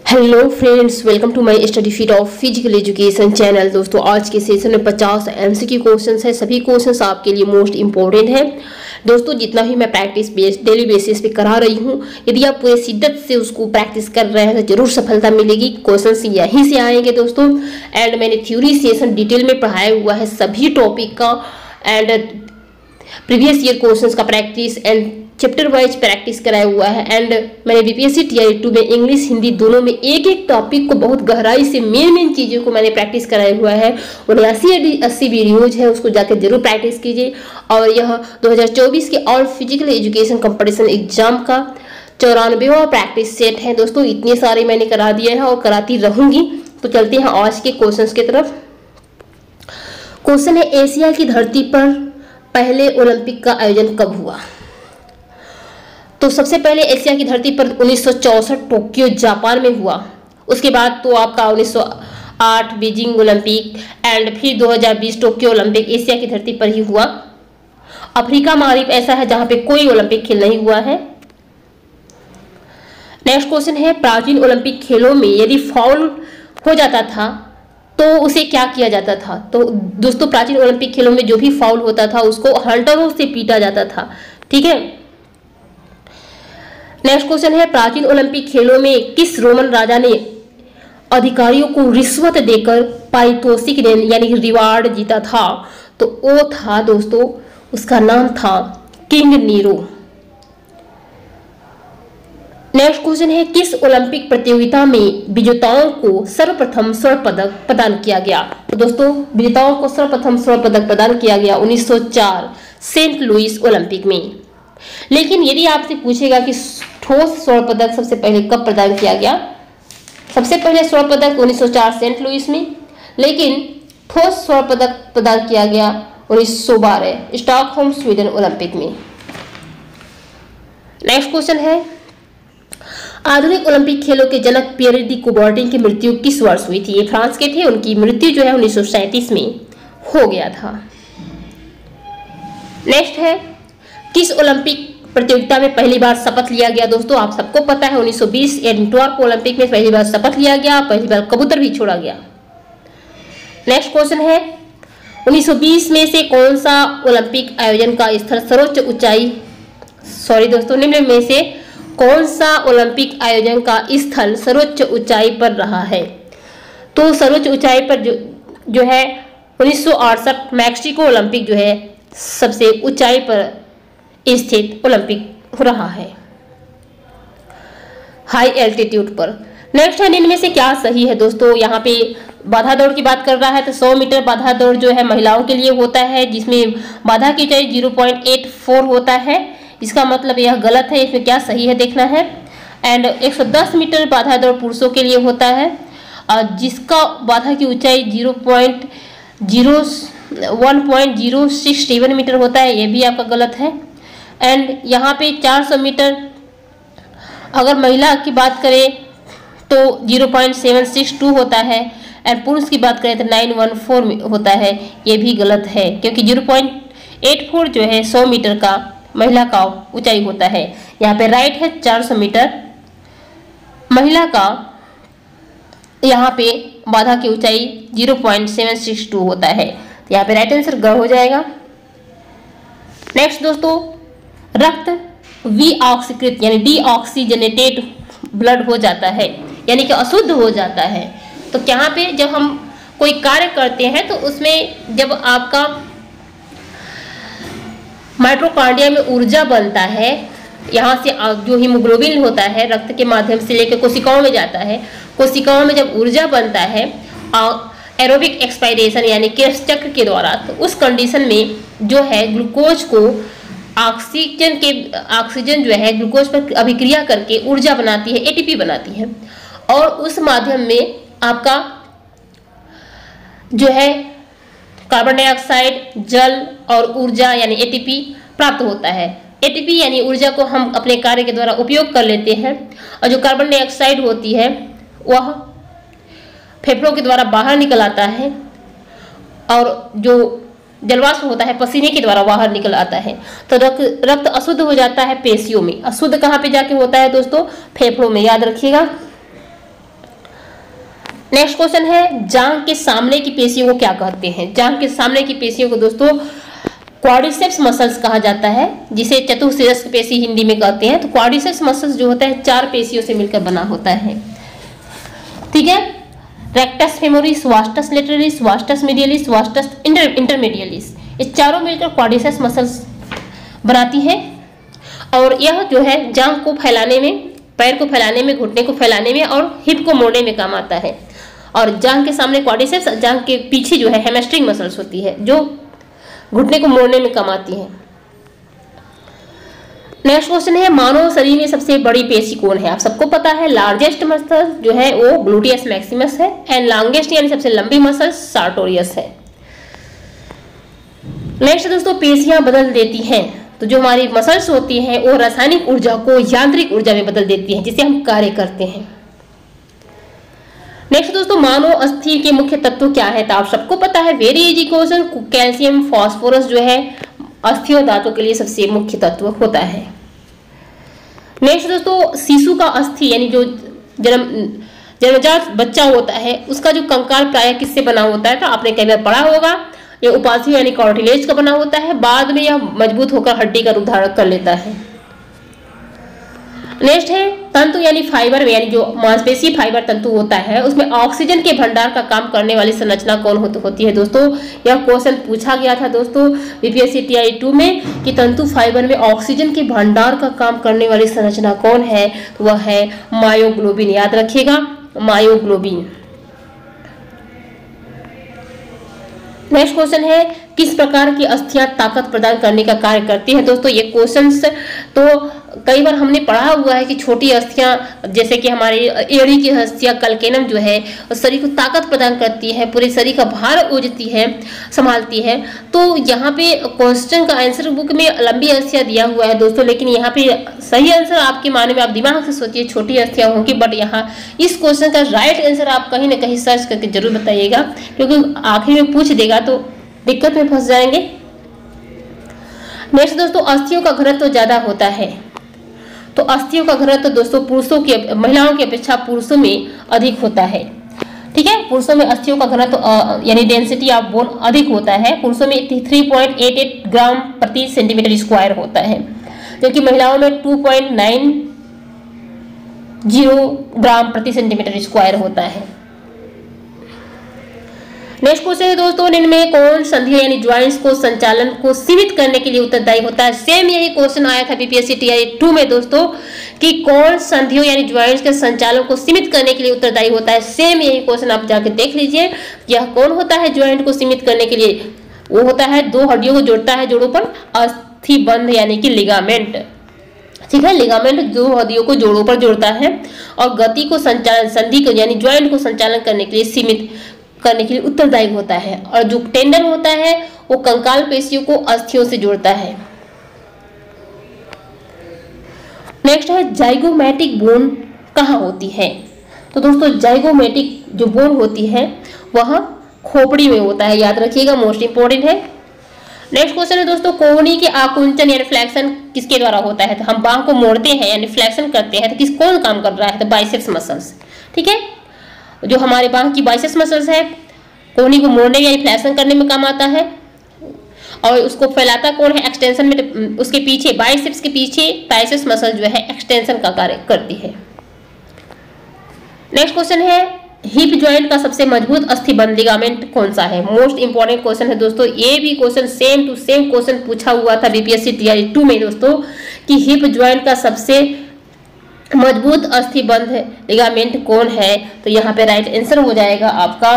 Hello friends, welcome to my study sheet of physical education channel. दोस्तों, आज के session में 50 एमसीक्यू क्वेश्चंस हैं। सभी क्वेश्चंस आपके लिए मोस्ट इंपॉर्टेंट हैं। दोस्तों, जितना भी मैं प्रैक्टिस डेली बेसिस पे करा रही हूँ, यदि आप पूरे शिद्दत से उसको प्रैक्टिस कर रहे हैं तो जरूर सफलता मिलेगी। क्वेश्चंस यहीं से आएंगे दोस्तों। एंड मैंने थ्योरी सेशन डिटेल में पढ़ाया हुआ है सभी टॉपिक का, एंड प्रीवियस ईयर क्वेश्चंस का practice and chapter wise practice कराया हुआ है। एंड मैंने बीपीएससी टीआई 2 में इंग्लिश हिंदी दोनों में एक एक टॉपिक को बहुत गहराई से मेन चीज़ों को मैंने प्रैक्टिस कराया हुआ है। और 80 वीडियोज है, उसको जाकर जरूर प्रैक्टिस कीजिए। और यह 2024 के all physical education competition exam का 94वां प्रैक्टिस सेट है। दोस्तों, इतने सारे मैंने करा दिए हैं और कराती रहूंगी। तो चलते हैं आज के क्वेश्चन की तरफ। क्वेश्चन है, एशिया की धरती पर पहले ओलंपिक का आयोजन कब हुआ? तो सबसे पहले एशिया की धरती पर 1964 टोक्यो जापान में हुआ। उसके बाद तो आपका 1908 बीजिंग ओलंपिक एंड फिर 2020 टोक्यो ओलंपिक एशिया की धरती पर ही हुआ। अफ्रीका महाद्वीप ऐसा है जहां पे कोई ओलंपिक खेल नहीं हुआ है। नेक्स्ट क्वेश्चन है, प्राचीन ओलंपिक खेलों में यदि फाउल हो जाता था तो उसे क्या किया जाता था? तो दोस्तों, प्राचीन ओलंपिक खेलों में जो भी फाउल होता था उसको हंटरों से पीटा जाता था। ठीक है। नेक्स्ट क्वेश्चन है, प्राचीन ओलंपिक खेलों में किस रोमन राजा ने अधिकारियों को रिश्वत देकर पारितोषिक यानी रिवार्ड जीता था? तो वो था दोस्तों, उसका नाम था किंग नीरो। नेक्स्ट क्वेश्चन है, किस ओलंपिक प्रतियोगिता में विजेताओं को सर्वप्रथम स्वर्ण पदक प्रदान किया गया? तो दोस्तों, विजेताओं को सर्वप्रथम स्वर्ण पदक प्रदान किया गया 1904 सेंट लुइस ओलंपिक में। लेकिन यदि आपसे पूछेगा कि ठोस स्वर्ण पदक सबसे पहले कब प्रदान किया गया? सबसे पहले स्वर्ण पदक 1904 सेंट लुइस में, लेकिन ठोस स्वर्ण पदक प्रदान किया गया 1912 स्टॉकहोम स्वीडन ओलंपिक में। नेक्स्ट क्वेश्चन है, आधुनिक ओलंपिक खेलों के जनक पियर दी कुबर्टिन की मृत्यु किस वर्ष हुई थी? ये फ्रांस के थे। उनकी मृत्यु जो है 1937 में हो गया था। नेक्स्ट है, किस ओलंपिक प्रतियोगिता में पहली बार शपथ लिया गया? दोस्तों, आप सबको पता है 1920 एंटवर्प ओलंपिक में पहली बार शपथ लिया गया, पहली बार कबूतर भी छोड़ा गया। नेक्स्ट क्वेश्चन है, 1920 में से कौन सा ओलंपिक आयोजन का स्थल सर्वोच्च ऊंचाई निम्न में से कौन सा ओलंपिक आयोजन का स्थल सर्वोच्च ऊंचाई पर रहा है? तो सर्वोच्च ऊंचाई पर जो है 1968 मैक्सिको ओलंपिक जो है सबसे ऊंचाई पर स्थित ओलंपिक रहा है, हाई एल्टीट्यूड पर। नेक्स्ट है, इनमें से क्या सही है? दोस्तों, यहाँ पे बाधा दौड़ की बात कर रहा है तो 100 मीटर बाधा दौड़ जो है महिलाओं के लिए होता है, जिसमें बाधा की ऊंचाई 0.84 होता है। इसका मतलब यह गलत है, इसमें क्या सही है देखना है। एंड 110 मीटर बाधा दौड़ पुरुषों के लिए होता है, जिसका बाधा की ऊंचाई 1.067 मीटर होता है, यह भी आपका गलत है। एंड यहाँ पे 400 मीटर अगर महिला की बात करें तो 0.762 होता है, एंड पुरुष की बात करें तो 914 होता है, ये भी गलत है, क्योंकि 0.84 जो है 100 मीटर का महिला का ऊंचाई होता है। यहाँ पे राइट है 400 मीटर महिला का, यहाँ पे बाधा की ऊंचाई 0.762 होता है। यहाँ पे राइट आंसर ग हो जाएगा। नेक्स्ट दोस्तों, रक्त विऑक्सीकृत यानी डीऑक्सीजनेटेड ब्लड हो जाता है, यानी कि अशुद्ध हो जाता है। तो यहाँ पे जब हम कोई कार्य करते हैं तो उसमें जब आपका माइटोकॉन्ड्रिया में ऊर्जा बनता है, यहाँ से जो हीमोग्लोबिन होता है रक्त के माध्यम से लेकर कोशिकाओं में जाता है। कोशिकाओं में जब ऊर्जा बनता है एरोबिक एक्सपायरेशन यानी क्रेब्स चक्र के द्वारा, तो उस कंडीशन में जो है ग्लूकोज को ऑक्सीजन जो है ग्लूकोज पर अभिक्रिया करके ऊर्जा बनाती है, एटीपी बनाती है, और उस माध्यम में आपका जो है कार्बन डाइऑक्साइड, जल और ऊर्जा यानी एटीपी प्राप्त होता है। एटीपी यानी ऊर्जा को हम अपने कार्य के द्वारा उपयोग कर लेते हैं, और जो कार्बन डाइऑक्साइड होती है वह फेफड़ों के द्वारा बाहर निकल आता है, और जो जलवाष्प होता है पसीने के द्वारा बाहर निकल आता है। तो रक्त अशुद्ध हो जाता है पेशियों में। अशुद्ध कहाँ पे जाके होता है दोस्तों? फेफड़ों में, याद रखिएगा। नेक्स्ट क्वेश्चन है जांघ के सामने की पेशियों को क्या कहते हैं? जांघ के सामने की पेशियों को दोस्तों क्वाड्रिसेप्स मसल्स कहा जाता है, जिसे चतुःशिरस्क पेशी हिंदी में कहते हैं। तो क्वाड्रिसेप्स मसल्स जो होता है 4 पेशियों से मिलकर बना होता है, ठीक है। Rectus femoris, vastus lateralis, vastus medialis, vastus intermedialis, ये चारों मिलकर क्वाड्रिसेप्स मसल्स बनाती है। और यह जो है जांघ को फैलाने में, पैर को फैलाने में, घुटने को फैलाने में और हिप को मोड़ने में काम आता है। और जांघ के सामने क्वाड्रिसेप्स, जांघ के पीछे जो है हैमस्ट्रिंग मसल्स होती है जो घुटने को मोड़ने में काम आती है। नेक्स्ट क्वेश्चन है मानव शरीर में सबसे बड़ी पेशी कौन है? आप सबको पता है लार्जेस्ट मसल जो है वो ग्लूटियस मैक्सिमस है एंड लॉन्गेस्ट यानी सबसे लंबी मसल सार्टोरियस है। नेक्स्ट दोस्तों, पेशियां बदल देती हैं, तो जो हमारी मसल्स होती हैं वो रासायनिक ऊर्जा को यांत्रिक ऊर्जा में बदल देती हैं, जिससे हम कार्य करते हैं। नेक्स्ट दोस्तों, मानव अस्थि के मुख्य तत्व क्या है? तो आप सबको पता है, very easy question, calcium phosphorus जो है अस्थि और दांतों के लिए सबसे मुख्य तत्व होता है। नेक्स्ट दोस्तों, शिशु का अस्थि यानी जो जन्मजात बच्चा होता है उसका जो कंकाल प्राय किससे बना होता है? तो आपने कई बार पढ़ा होगा, ये उपास्थि यानी कार्टिलेज का बना होता है, बाद में यह मजबूत होकर हड्डी का रूप धारण कर लेता है। नेक्स्ट है तंतु यानी फाइबर, यानी जो मांसपेशी फाइबर तंतु होता है उसमें ऑक्सीजन के भंडार का काम करने वाली संरचना कौन होती है? दोस्तों यह क्वेश्चन पूछा गया था दोस्तों बीपीएससी टीआई 2 में कि तंतु फाइबर में ऑक्सीजन के भंडार का काम करने वाली संरचना कौन है? तो वह है मायोग्लोबिन। याद रखिएगा, मायोग्लोबिन। नेक्स्ट क्वेश्चन है किस प्रकार की अस्थियां ताकत प्रदान करने का कार्य करती हैं? दोस्तों ये क्वेश्चंस तो कई बार हमने पढ़ा हुआ है कि छोटी अस्थियां जैसे कि हमारी एड़ी की अस्थियां कलकेनम जो है शरीर को ताकत प्रदान करती है, पूरे शरीर का भार उठाती है, संभालती है। तो यहाँ पे क्वेश्चन का आंसर बुक में लंबी अस्थियां दिया हुआ है दोस्तों, लेकिन यहाँ पे सही आंसर आपके माने में आप दिमाग से सोचिए छोटी अस्थियां होंगी, बट यहाँ इस क्वेश्चन का राइट आंसर आप कहीं ना कहीं सर्च करके जरूर बताइएगा, क्योंकि आखिर में पूछ देगा तो दिक्कत में फंस जाएंगे। नेक्स्ट दोस्तों, अस्थियों का घनत्व तो ज्यादा होता है, तो अस्थियों का घनत्व तो दोस्तों पुरुषों की, महिलाओं की अपेक्षा पुरुषों में अधिक होता है, ठीक है। पुरुषों में अस्थियों का घनत्व यानी डेंसिटी ऑफ बोन अधिक होता है। पुरुषों में 3.88 ग्राम प्रति सेंटीमीटर स्क्वायर होता है, जबकि महिलाओं में 2.90 ग्राम प्रति सेंटीमीटर स्क्वायर होता है। नेक्स्ट क्वेश्चन है दोस्तों, इनमें कौन संधियों यानी ज्वाइंट्स को संचालन को सीमित करने के लिए उत्तरदायी होता है? सेम यही क्वेश्चन आया था बीपीएससी टीआई 2 में दोस्तों कि कौन संधियों यानी ज्वाइंट्स के संचालन को सीमित करने के लिए उत्तरदायी होता है। सेम यही क्वेश्चन आप जाके देख लीजिए, यह कौन होता है ज्वाइंट को सीमित करने के लिए? वो होता है 2 हड्डियों को जोड़ता है जोड़ों पर अस्थि बंध यानी कि लिगामेंट, ठीक है। लिगामेंट 2 हड्डियों को जोड़ों पर जोड़ता है और गति को संचालन, संधि को यानी ज्वाइंट को संचालन करने के लिए सीमित करने के लिए उत्तरदायी होता है। और जो टेंडन होता है वो कंकाल पेशियों को अस्थियों से जोड़ता है। नेक्स्ट है जाइगोमैटिक बोन कहाँ होती है? तो दोस्तों जाइगोमैटिक जो बोन होती है वह खोपड़ी में होता है, याद रखिएगा, मोस्ट इंपोर्टेंट है। नेक्स्ट क्वेश्चन है दोस्तों, कोहनी के आकुंचन यानी फ्लेक्शन किसके द्वारा होता है? तो हम बाह को मोड़ते हैं यानी फ्लेक्शन करते हैं, तो कौन काम कर रहा है? तो बाइसेप्स मसल्स, ठीक है। जो हमारे बाह की बाइसेप्स मसल्स है कोहनी को मोड़ने यानी फ्लेक्शन करने में काम आता है, और उसको फैलाता कौन है? एक्सटेंशन में, उसके पीछे बाइसेप्स के पीछे ट्राइसेप्स मसल जो है एक्सटेंशन का कार्य करती है। नेक्स्ट क्वेश्चन है हिप जॉइंट का सबसे मजबूत अस्थिबंध लिगामेंट कौन सा है? मोस्ट इंपॉर्टेंट क्वेश्चन है दोस्तों, ये भी question same to same question पूछा हुआ था बीपीएससी टीआई 2 में दोस्तों कि हिप जॉइंट का सबसे मजबूत अस्थिबंध लिगामेंट कौन है? तो यहाँ पे राइट आंसर हो जाएगा आपका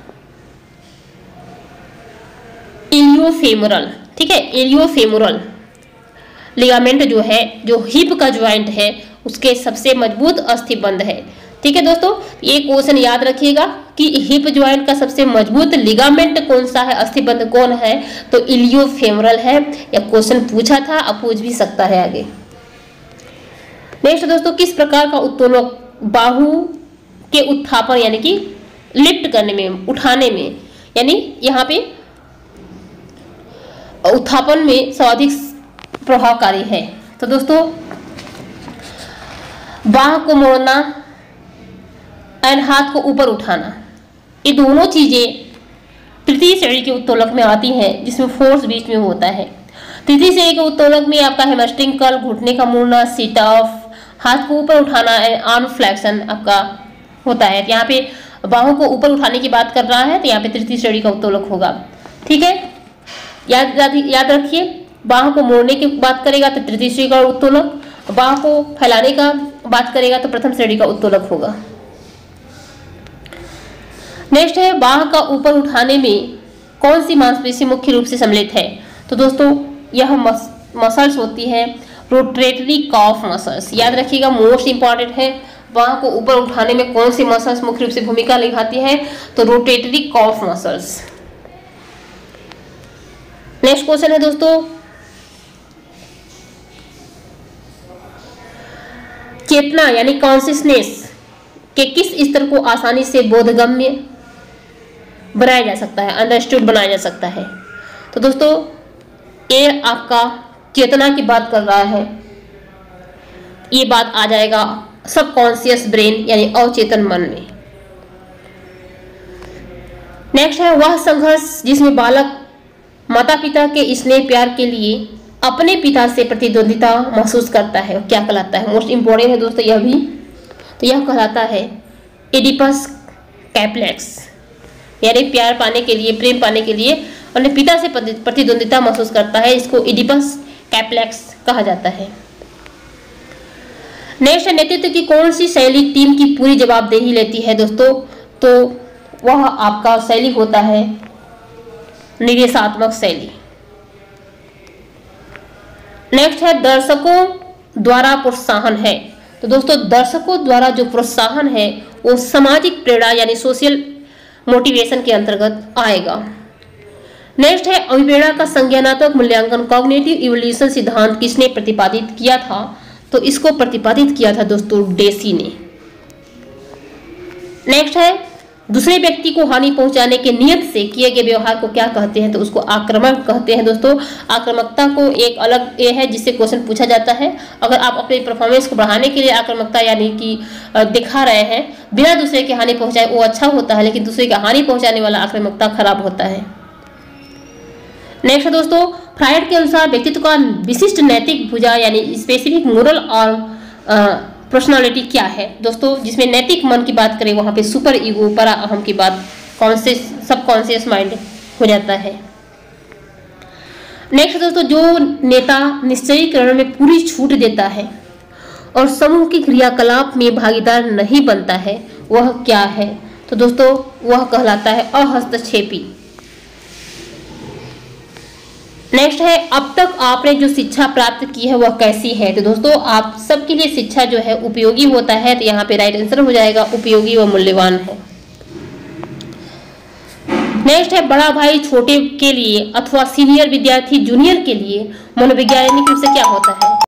इलियोफेमोरल, ठीक है। इलियोफेमोरल लिगामेंट जो है, जो हिप का ज्वाइंट है उसके सबसे मजबूत अस्थिबंध है, ठीक है दोस्तों। ये क्वेश्चन याद रखिएगा कि हिप ज्वाइंट का सबसे मजबूत लिगामेंट कौन सा है, अस्थिबंध कौन है? तो इलियोफेमोरल है। यह क्वेश्चन पूछा था, अब पूछ भी सकता है आगे। नेक्स्ट दोस्तों, किस प्रकार का उत्तोलक बाहु के उत्थापन यानी कि लिफ्ट करने में, उठाने में, यानी यहाँ पे उत्थापन में सर्वाधिक प्रभावकारी है? तो दोस्तों बाह को मोड़ना एंड हाथ को ऊपर उठाना, ये दोनों चीजें तृतीय श्रेणी के उत्तोलक में आती हैं, जिसमें फोर्स बीच में होता है। तृतीय श्रेणी के उत्तोलक में आपका हैमस्ट्रिंग कर्ल, घुटने का मुड़ना, सिट ऑफ, हाथ को ऊपर उठाना, आर्म फ्लेक्शन आपका होता है। यहाँ पे बाहों को ऊपर उठाने की बात कर रहा है, तो यहाँ पे तृतीय श्रेणी का उत्तोलक होगा। ठीक है, याद रखिए, बाहों को मोड़ने की बात करेगा तो तृतीय श्रेणी का उत्तोलक, बाहों को फैलाने का बात करेगा तो प्रथम श्रेणी का उत्तोलक होगा। नेक्स्ट है, बाह का ऊपर उठाने में कौन सी मांसपेशी मुख्य रूप से सम्मिलित है? तो दोस्तों यह मसल्स होती है रोटेटरी कॉफ मसल्स। याद रखिएगा, मोस्ट इंपॉर्टेंट है, बाह को ऊपर उठाने में कौन सी मसल्स मुख्य रूप से भूमिका निभाती है? तो rotatory cuff muscles. Next question है दोस्तों, चेतना यानी कॉन्शियसनेस के किस स्तर को आसानी से बोधगम्य बनाया जा सकता है, अंडरस्टूड बनाया जा सकता है? तो दोस्तों ये आपका चेतना की बात कर रहा है, ये बात आ जाएगा सबकॉन्शियस ब्रेन यानी अवचेतन मन में। नेक्स्ट है, वह संघर्ष जिसमें बालक माता पिता के स्नेह प्यार के लिए अपने पिता से प्रतिद्वंदिता महसूस करता है, क्या कहलाता है? मोस्ट इंपॉर्टेंट है दोस्तों यह भी, तो यह कहलाता है एडिपस कैप्लेक्स, यानी प्यार पाने के लिए, प्रेम पाने के लिए अपने पिता से प्रतिद्वंदिता महसूस करता है, इसको एडिपस कैप्लेक्स कहा जाता है। नेक्स्ट है, नेतृत्व की कौन सी शैली टीम की पूरी जवाबदेही लेती है दोस्तों? तो वह आपका शैली होता है निर्देशात्मक शैली। नेक्स्ट है, दर्शकों द्वारा प्रोत्साहन है। तो दोस्तों दर्शकों द्वारा जो प्रोत्साहन है वो सामाजिक प्रेरणा यानी सोशल मोटिवेशन के अंतर्गत आएगा। नेक्स्ट है, अभिप्रेरणा का संज्ञानात्मक मूल्यांकन कॉग्निटिव इवोल्यूशन सिद्धांत किसने प्रतिपादित किया था? तो इसको प्रतिपादित किया था दोस्तों डेसी ने। नेक्स्ट है, दूसरे व्यक्ति को हानि पहुंचाने के नियत से किए गए व्यवहार को क्या कहते हैं? तो उसको आक्रामक कहते हैं दोस्तों। आक्रामकता को एक अलग ये है जिससे क्वेश्चन पूछा जाता है। अगर आप अपने परफॉर्मेंस को बढ़ाने के लिए आक्रामकता यानी कि दिखा रहे हैं बिना दूसरे की हानि पहुंचाए, वो अच्छा होता है, लेकिन दूसरे की हानि पहुंचाने वाला आक्रामकता खराब होता है। नेक्स्ट दोस्तों, फ्रायड के अनुसार व्यक्तित्व का विशिष्ट नैतिक भुजा यानी स्पेसिफिक मोरल और पर्सनालिटी क्या है दोस्तों? जिसमें नैतिक मन की बात करें वहां पे सुपर ईगो, परा अहम की बात कॉन्शियस सबकॉन्शियस माइंड हो जाता है। नेक्स्ट दोस्तों, जो नेता निश्चयीकरण में पूरी छूट देता है और समूह की क्रियाकलाप में भागीदार नहीं बनता है वह क्या है? तो दोस्तों वह कहलाता है अहस्तक्षेपी। नेक्स्ट है, अब तक आपने जो शिक्षा प्राप्त की है वह कैसी है? तो दोस्तों आप सबके लिए शिक्षा जो है उपयोगी होता है, तो यहाँ पे राइट आंसर हो जाएगा उपयोगी व मूल्यवान है। नेक्स्ट है, बड़ा भाई छोटे के लिए अथवा सीनियर विद्यार्थी जूनियर के लिए मनोवैज्ञानिक रूप से क्या होता है?